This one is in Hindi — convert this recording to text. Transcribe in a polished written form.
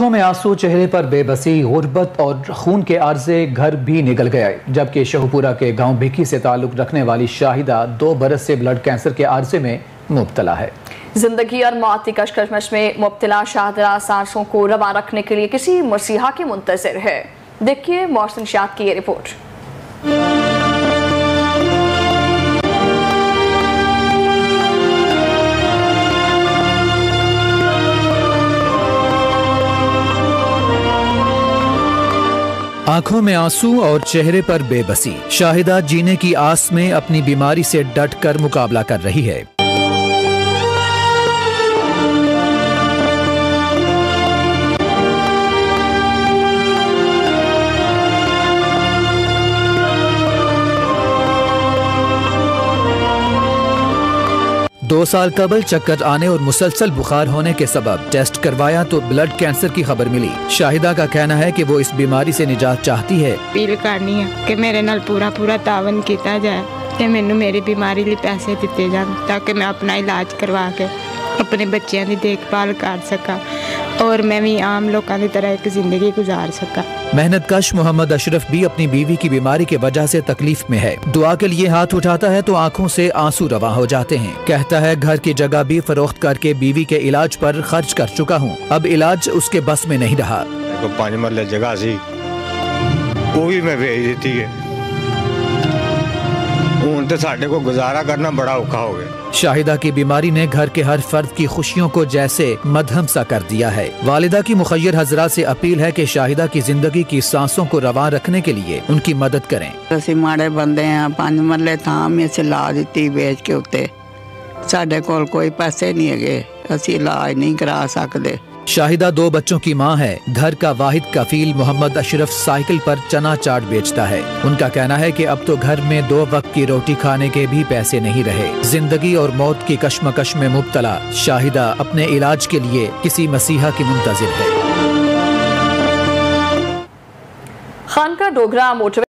आंखों में आंसू, चेहरे पर बेबसी, गुर्बत और खून के आर्जे, घर भी निकल गए। जबकि शहपुरा के गांव भिकी से ताल्लुक रखने वाली शाहिदा 2 बरस से ब्लड कैंसर के आर्जे में मुब्तला है। जिंदगी और मौत की कशमकश में मुब्तला शाहिदा सांसों को रवा रखने के लिए किसी मसीहा की मुंतज़िर है। देखिए मोहसिन शाद की ये रिपोर्ट। आंखों में आंसू और चेहरे पर बेबसी, शाहिदा जीने की आस में अपनी बीमारी से डट कर मुकाबला कर रही है। दो साल कबल चक्कर आने और मुसलसल बुखार होने के सबब टेस्ट करवाया तो ब्लड कैंसर की खबर मिली। शाहिदा का कहना है कि वो इस बीमारी से निजात चाहती है। अपील करनी है कि मेरे नाल पूरा तावन किया जाए कि मैनू मेरी बीमारी लिए पैसे दिते जान ताकि मैं अपना इलाज करवा के अपने बच्चों की देखभाल कर सका और मैं भी आम लोगों की तरह एक जिंदगी गुजार सका। मेहनतकश मोहम्मद अशरफ भी अपनी बीवी की बीमारी की वजह से तकलीफ में है। दुआ के लिए हाथ उठाता है तो आंखों से आंसू रवा हो जाते हैं। कहता है घर की जगह भी फरोख्त करके बीवी के इलाज पर खर्च कर चुका हूँ, अब इलाज उसके बस में नहीं रहा। 5 मरले जगह सी वो भी मैं बेच दी है। हुण ते साडे को गुजारा करना बड़ा औखा हो गया। शाहिदा की बीमारी ने घर के हर फर्द की खुशियों को जैसे मध्यम सा कर दिया है। वालिदा की मुखय्यर हजरात से अपील है कि शाहिदा की जिंदगी की सांसों को रवा रखने के लिए उनकी मदद करें। असीं माड़े बंदे हैं, 5 मरले थां भी असीं ला दित्ती बेच के उत्ते। साडे कोल कोई पैसे नहीं है, असीं इलाज नहीं करा सकते। शाहिदा 2 बच्चों की मां है। घर का वाहिद कफील मोहम्मद अशरफ साइकिल पर चना चाट बेचता है। उनका कहना है कि अब तो घर में 2 वक्त की रोटी खाने के भी पैसे नहीं रहे। जिंदगी और मौत की कशमकश में मुब्तला शाहिदा अपने इलाज के लिए किसी मसीहा की मुंतज़िर है। खानका डोगरा मोटर